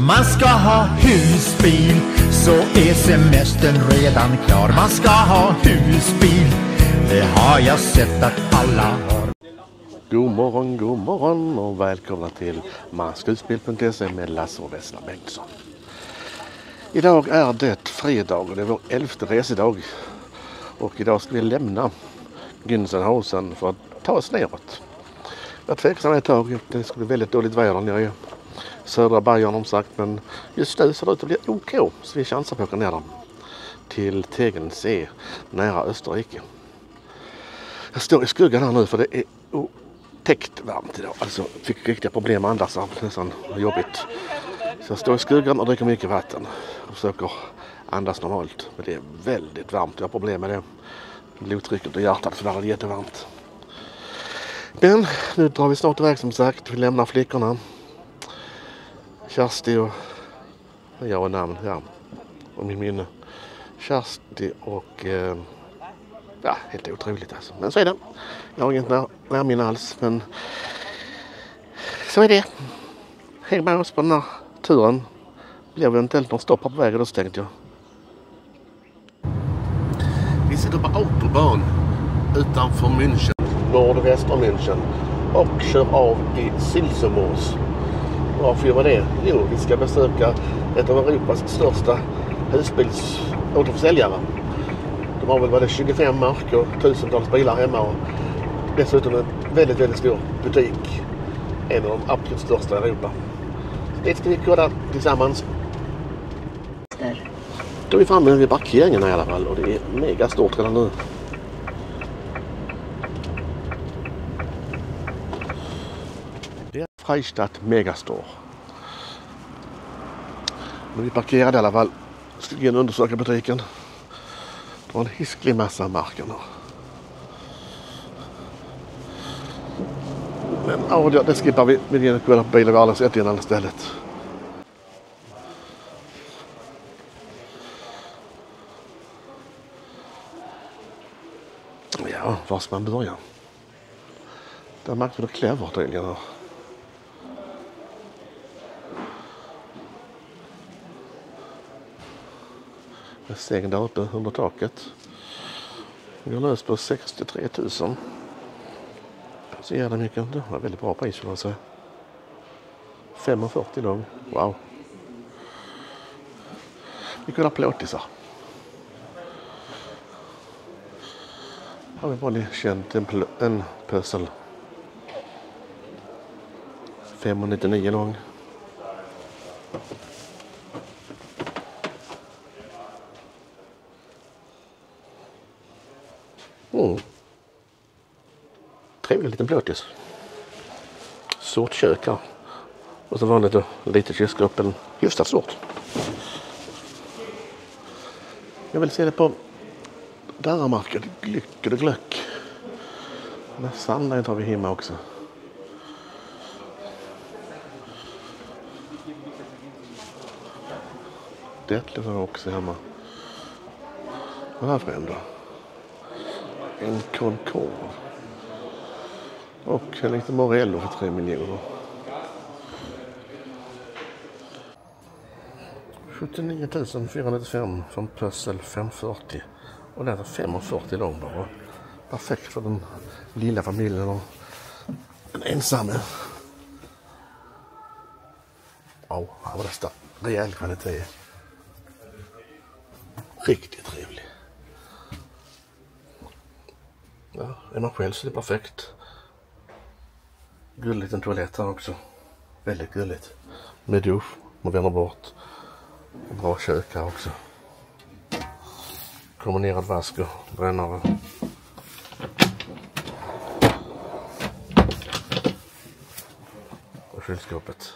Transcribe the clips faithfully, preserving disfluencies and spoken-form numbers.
Man ska ha husbil, så är semestern redan klar. Man ska ha husbil, det har jag sett att alla har. God morgon, god morgon och välkomna till manshusbil punkt se med Lasse och Vessla Bengtsson. Idag är det fredag och det är vår elfte resedag. Och idag ska vi lämna Günzenhausen för att ta oss neråt. Jag tvekade ett tag, det skulle bli väldigt dåligt väder nere i södra Bayern om sagt, men just nu ser det ut att bli okej, så vi chansar på att åka ner dem till Tegernsee nära Österrike. Jag står i skuggan här nu för det är otäckt varmt idag, alltså fick riktiga problem med andas, nästan jobbigt. Så jag står i skuggan och dricker mycket vatten och försöker andas normalt, men det är väldigt varmt, jag har problem med det. Blodtrycket och hjärtat så där är det jättevarmt. Men nu drar vi snart iväg som sagt, vi lämnar flickorna. Kersti och jag och namn, ja, och min minne. Kersti och eh, ja, helt otroligt alltså. Men så är det. Jag har inget när, närminne alls, men så är det. Häng med oss på den här turen. Blir eventuellt någon stopp på vägen då, tänkte jag. Vi sitter på Autobahn utanför München, nordväst om München, och kör av i Silsemors. Varför gör vi det? Jo, vi ska besöka ett av Europas största husbilsåterförsäljare. De har väl varit tjugofem marker, tusentals bilar hemma och dessutom en väldigt, väldigt stor butik. En av de absolut största i Europa. Det ska vi kolla tillsammans. Då är vi framme vid parkeringen i alla fall och det är mega stort redan nu. Det är Freistadt Megastore. Men vi parkerade i alla fall. Ska gå in och undersöka butiken. Det var en hisklig massa marker nu. Men ja, det skippar vi. Vi går kolla på bilar vi aldrig sett innan istället. Ja, var ska man börja? Där märker vi det klävart tydligen. Med sängen där uppe under taket. Vi har löst på sextiotre tusen. Så ger det mycket. Det var väldigt bra pris för man säger. femhundrafyrtio lång. Wow. Vi kunde ha plåtisar. Har vi bara känt en, pl- en pussel. femhundranittionio lång. Mm. Trevlig liten plåtis. Stort kök här. Och så vanligt då, lite kylskåp, en hyfsat stort. Jag vill se det på Daramarken, glöck eller glöck. Nästan där tar vi hemma också. Det lever också hemma. Vad är det för ändå? En Concorde. Och en liten Morello för tre miljoner. sjuttionio tusen fyrahundranittiofem från Pössl femhundrafyrtio. Och den är femhundrafyrtio lång bara. Perfekt för den lilla familjen och en ensamme. Ja, oh, här var det rejäl kvalitet. Riktigt trevlig. Ja, är man själv så är det perfekt. Gulligt en toalett här också. Väldigt gulligt. Med dusch, man vänder bort. Och bra kök här också. Kombinerad vask och brännare. Och kylskåpet.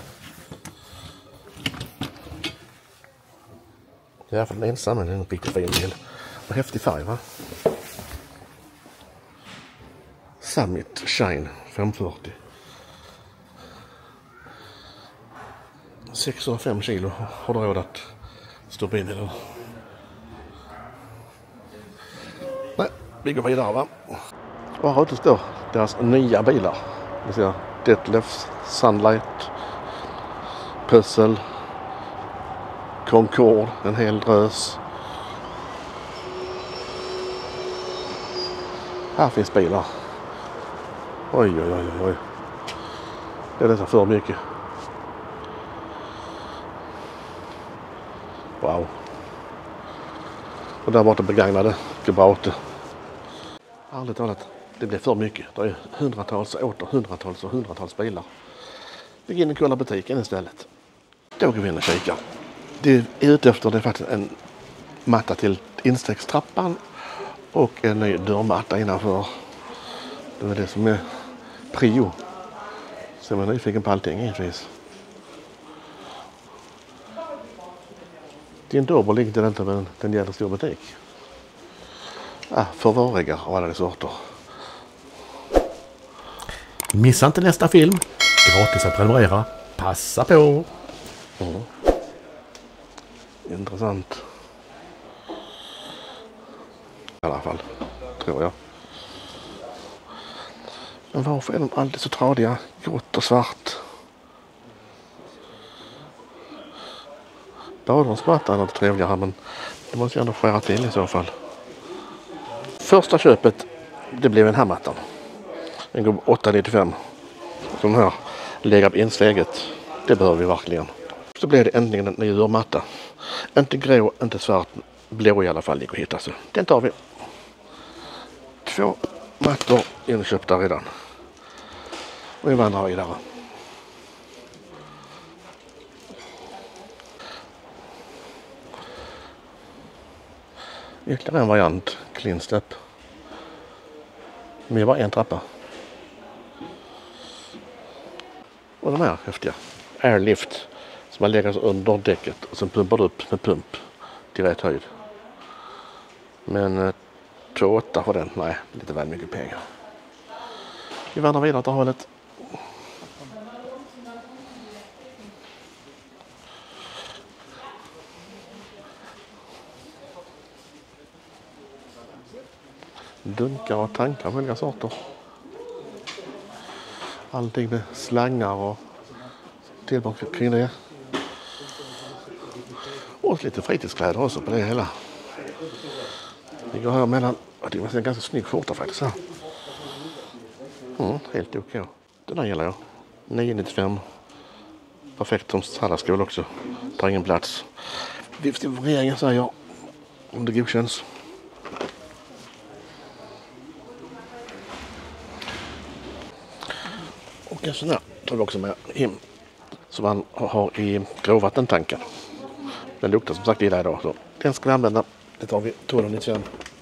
Det är i alla fall den ensamma, det är en riktigt fin bil. Och häftig färg, va? Summit Shine femhundrafyrtio. sexhundrafem kilo har du råd att stoppa in i den. Nej, vi går vidare, va? Och här ute står deras nya bilar. Vi ser Detlefs, Sunlight, Pössl, Concord, en hel drös. Här finns bilar. Oj, oj, oj, oj. Det är nästan för mycket. Wow. Och där borta begagnade Gebrauchte. Ärligt talat, det blir för mycket. Det är hundratals och åter hundratals och hundratals bilar. Vi går in och kollar butiken istället. Då går vi in och kikar. Det är ute efter det är faktiskt en matta till instegstrappan och en ny dörrmatta innanför. Det är det som är prio. Så jag är nyfiken på allting givetvis. Det är en dubbel ligger det inte, men den gäller stor butik. Ah, förvariga av alla sorter. Missa inte nästa film. Gratis att prenumerera. Passa på! Mm. Intressant. I alla fall, tror jag. Men varför är de alltid så tradiga? Grått och svart. Badrumsmattan är lite trevligare, men det måste jag ändå skära till i så fall. Första köpet, det blev en här mattan. Den går åtta nittiofem. Sån här lägger på insteget. Det behöver vi verkligen. Så blev det äntligen en ny dörrmatta. Inte grå, inte svart. Blå i alla fall gick att hitta. Så den tar vi. Två mattor inköpta redan. Och vi vandrar vidare. Ytterligare en variant. Clean step. Men det var en trappa. Och de här häftiga. Airlift. Som man lägger under däcket. Och sen pumpar du upp med pump. Till rätt höjd. Men eh, två åtta för den. Nej, lite väl mycket pengar. Vi vandrar vidare åt hållet. Dunkar och tankar av olika sorter. Allting med slangar och tillbaka kring det. Och lite fritidskläder också på det hela. Vi går här mellan, det var en ganska snygg skjorta faktiskt här. Mm, helt okej. Den här gillar jag. nio nittiofem. Perfekt som salladsskål också. Tar ingen plats. Vi får se vad regeringen säger. Om det godkänns. Och en sån här tar vi också med hem. Som man har i gråvattentanken. Den luktar som sagt illa idag. Så den ska vi använda. Det tar vi tolv nittiofem.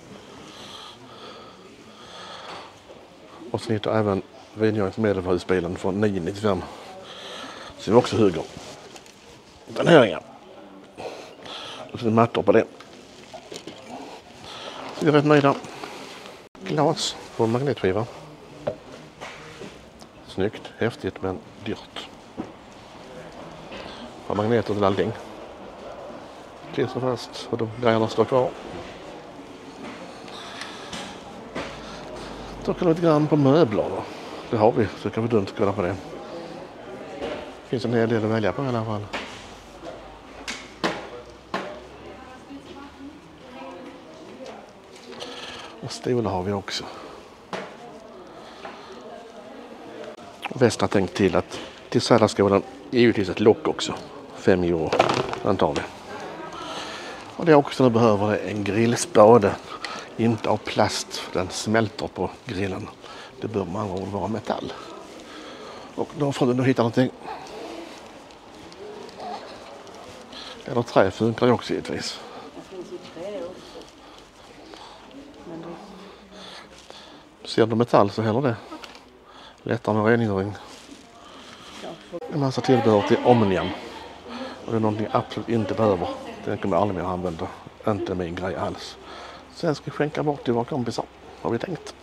Och så hittar även rengöringsmedel för husbilen från nio nittiofem. Så vi också höger. Den här igen. Och så är det mattor på det. Så vi är rätt nöjda. Glas på magnetskiva. Snyggt, häftigt men dyrt. Har magneter till allting. Klistrar fast och de grejerna står kvar. Då kan vi lite grann på möbler då. Det har vi, så kan vi dumt kolla på det. Det finns en hel del att välja på i alla fall. Och stolar har vi också. Och västen har tänkt till att till salladsskålen är givetvis ett lock också. fem euro. Den tar vi. Och det är också när du behöver en grillspade. Inte av plast, för den smälter på grillen. Det bör med andra ord vara metall. Och då får du nog hitta någonting. Eller trä funkar ju också givetvis. Ser du metall så heller det. Lättare med rengöring. En massa tillbehör till Omnium. Och det är någonting jag absolut inte behöver. Den kommer jag aldrig mer använda. Inte min grej alls. Sen ska vi skänka bort till våra kompisar. Har vi tänkt.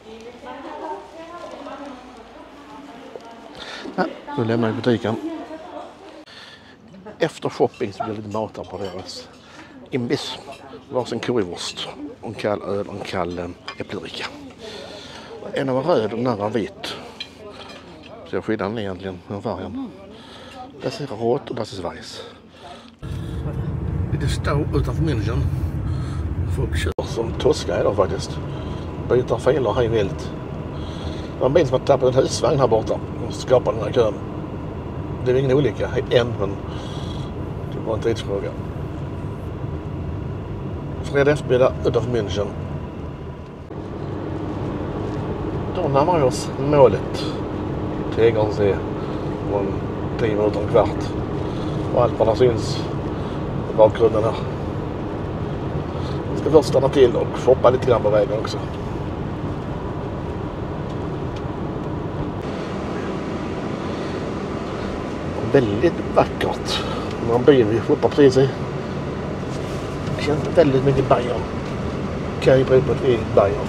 Ja, nu lämnar vi butiken. Efter shopping så blir det lite matar på deras imbiss. Varsin currywurst. En kall öl och en kall äppelrika. En av röd och den andra vit. Så jag skillnaden egentligen med färgen. Det ser rått och det ser svajs. Det står utanför München. Folk kör som toska idag faktiskt. Byter filer hej vilt. Det var en bil som har tappat en husvagn här borta och skapat den här kön. Det är ingen olycka än, men det var en tidsfråga. Fredag eftermiddag utanför München. Då närmar vi oss målet. Tegernsee om tio minuter och en kvart. Och allt vad det syns i bakgrunden här. Jag ska först stanna till och hoppa lite grann på vägen också. Väldigt vackert. Någon bil vi hoppar precis i. Det känns väldigt mycket Bayern. Kan ju bero på att vi är i Bayern.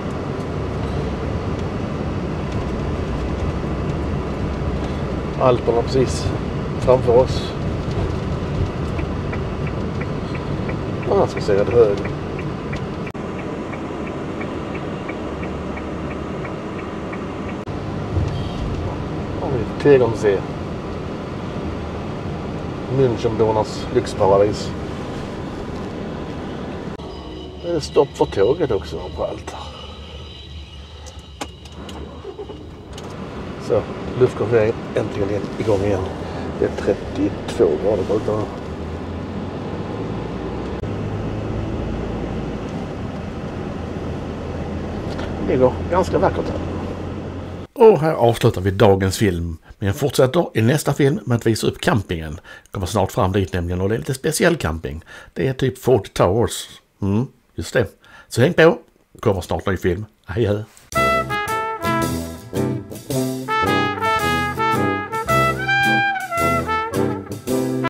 Alperna precis framför oss. Ja, jag ska säga det höger. Har vi Tegernsee. Münchenbornas lyxparadis. Det är stopp för tåget också på allt. Så, luftkonditioneringen äntligen igång igen. Det är trettiotvå grader på utan. Det går ganska vackert här. Och här avslutar vi dagens film. Men fortsätter i nästa film med att visa upp campingen. Kommer snart fram dit nämligen, och det är lite speciell camping. Det är typ Fawlty Towers. Mm, just det. Så häng på. Kommer snart ny film. Hej hej.